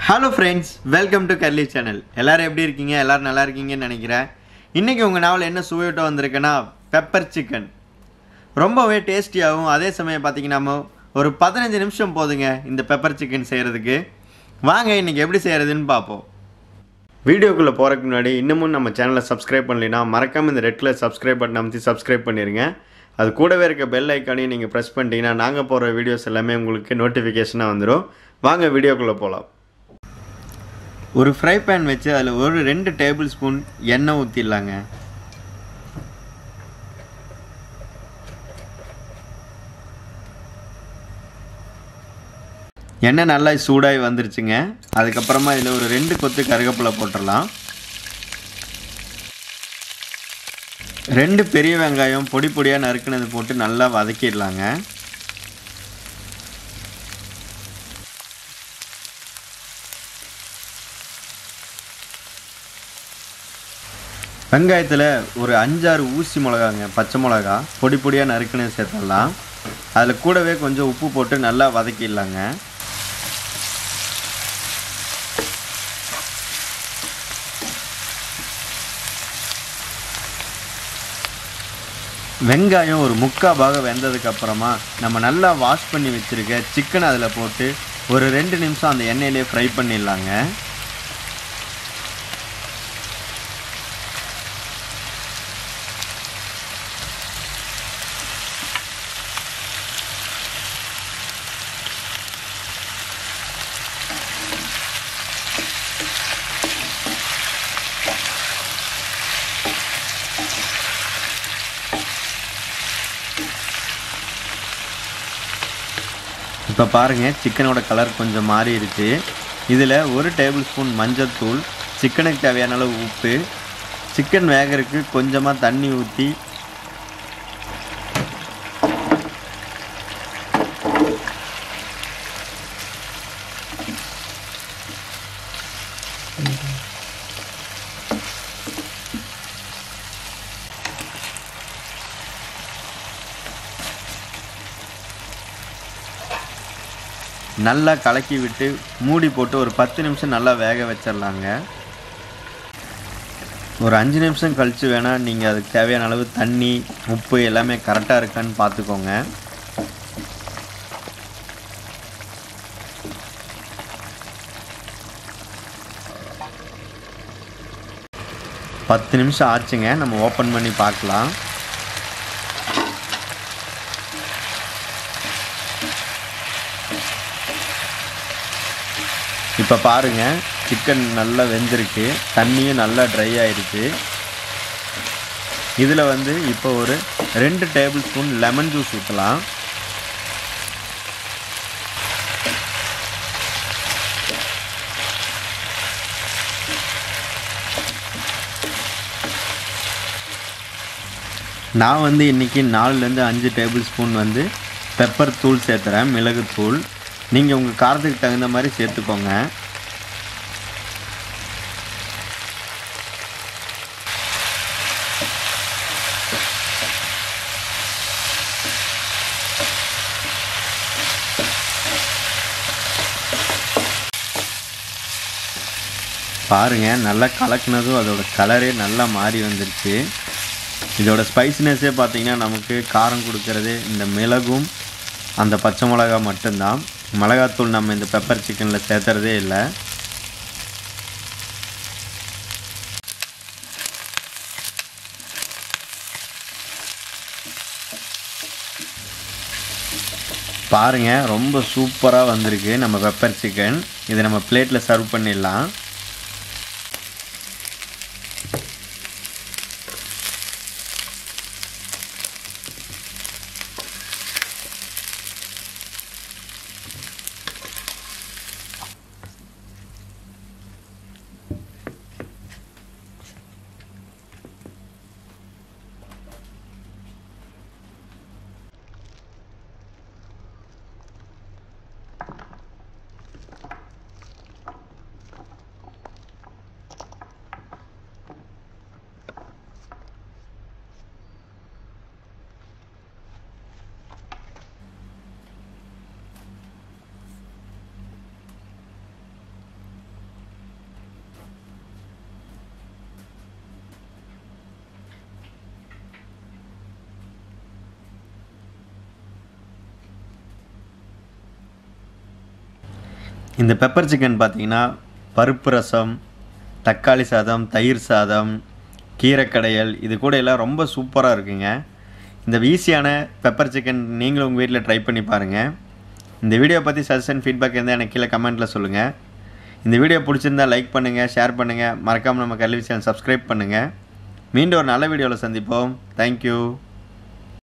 Hello friends, welcome to curly channel. எல்லோரும் எப்படி இருக்கீங்க? எல்லோரும் நல்லா இருக்கீங்கன்னு நினைக்கிறேன். இன்றைக்கி உங்கள் நாவல் என்ன சுவையோட்ட வந்திருக்குன்னா பெப்பர் சிக்கன். ரொம்பவே டேஸ்டியாகவும் அதே சமயம் பார்த்திங்கன்னா ஒரு 15 நிமிஷம் போதுங்க இந்த பெப்பர் சிக்கன் செய்கிறதுக்கு. வாங்க இன்றைக்கி எப்படி செய்கிறதுன்னு பார்ப்போம். வீடியோக்குள்ளே போகிறதுக்கு முன்னாடி இன்னமும் நம்ம சேனலை சப்ஸ்கிரைப் பண்ணலைன்னா மறக்காமல் இந்த ரெட் கலர் சப்ஸ்கிரைப் பட்டன் அமைத்து சப்ஸ்கிரைப் பண்ணிடுங்க. அது கூடவே இருக்க பெல் ஐக்கானையும் நீங்கள் ப்ரெஸ் பண்ணிட்டீங்கன்னா நாங்கள் போகிற வீடியோஸ் எல்லாமே உங்களுக்கு நோட்டிஃபிகேஷனாக வந்துடும். வாங்க வீடியோக்குள்ளே போகலாம். ஒரு ஃப்ரை பேன் வச்சு அதில் ஒரு 2 டேபிள் ஸ்பூன் எண்ணெய் ஊற்றிடலாங்க. எண்ணெய் நல்லா சூடாகி வந்துருச்சுங்க. அதுக்கப்புறமா இதில் ஒரு 2 கொத்து கருவேப்பிலை போட்டுடலாம். 2 பெரிய வெங்காயம் பொடி பொடியாக நறுக்குனது போட்டு நல்லா வதக்கிடலாங்க. வெங்காயத்தில் ஒரு 5-6 ஊசி மிளகாங்க, பச்சை மிளகா பொடி பொடியாக நறுக்குன்னு சேர்த்துடலாம். அதில் கூடவே கொஞ்சம் உப்பு போட்டு நல்லா வதக்கிடலாங்க. வெங்காயம் ஒரு 3/4 பாகம் வெந்ததுக்கப்புறமா நம்ம நல்லா வாஷ் பண்ணி வச்சுருக்க சிக்கனை அதில் போட்டு ஒரு 2 நிமிஷம் அந்த எண்ணெயிலே ஃப்ரை பண்ணிடலாங்க. இப்போ பாருங்கள், சிக்கனோட கலர் கொஞ்சம் மாறிடுச்சு. இதில் 1 டேபிள் ஸ்பூன் மஞ்சள் தூள், சிக்கனுக்கு தேவையான அளவு உப்பு, சிக்கன் வேகிறதுக்கு கொஞ்சமாக தண்ணி ஊற்றி நல்லா கலக்கி விட்டு மூடி போட்டு ஒரு 10 நிமிஷம் நல்லா வேக வச்சிடலாங்க. ஒரு 5 நிமிஷம் கழித்து வேணால் நீங்கள் அதுக்கு தேவையான அளவு தண்ணி உப்பு எல்லாமே கரெக்டாக இருக்கான்னு பார்த்துக்கோங்க. பத்து நிமிஷம் ஆச்சுங்க. நம்ம ஓப்பன் பண்ணி பார்க்கலாம். இப்போ பாருங்கள், சிக்கன் நல்லா வெந்திருக்கு, தண்ணியும் நல்லா ட்ரை ஆகிடுச்சு. இதில் இப்போ ஒரு 2 டேபிள் ஸ்பூன் லெமன் ஜூஸ் ஊற்றலாம். நான் இன்றைக்கி 4லேருந்து 5 டேபிள் ஸ்பூன் பெப்பர் தூள் சேர்த்துறேன், மிளகுத்தூள். நீங்கள் உங்கள் காரத்துக்கு தகுந்த மாதிரி சேர்த்துக்கோங்க. பாருங்கள், நல்லா கலக்குனதும் அதோட கலரே நல்லா மாறி வந்துருச்சு. இதோட ஸ்பைசினஸ்ஸே பார்த்திங்கன்னா நமக்கு காரம் கொடுக்கறது இந்த மிளகும் அந்த பச்சை மிளகா மட்டும்தான். மிளகாத்தூள் நம்ம இந்த பெப்பர் சிக்கனில் சேர்த்துறதே இல்லை. பாருங்கள், ரொம்ப சூப்பராக வந்திருக்கு நம்ம பெப்பர் சிக்கன். இதை நம்ம பிளேட்டில் சர்வ் பண்ணிடலாம். இந்த பெப்பர் சிக்கன் பார்த்தீங்கன்னா பருப்பு ரசம், தக்காளி சாதம், தயிர் சாதம், கீரைக்கடையல் இது கூட எல்லாம் ரொம்ப சூப்பராக இருக்குங்க. இந்த ஈஸியான பெப்பர் சிக்கன் நீங்களும் உங்கள் வீட்டில் ட்ரை பண்ணி பாருங்கள். இந்த வீடியோ பற்றி சஜஷன் ஃபீட்பேக் இருந்தால் எனக்கு கீழே கமெண்ட்டில் சொல்லுங்கள். இந்த வீடியோ பிடிச்சிருந்தால் லைக் பண்ணுங்கள், ஷேர் பண்ணுங்கள், மறக்காமல் நம்ம கல்வி சேனல் சப்ஸ்கிரைப் பண்ணுங்கள். மீண்டும் ஒரு நல்ல வீடியோவில் சந்திப்போம். தேங்க்யூ.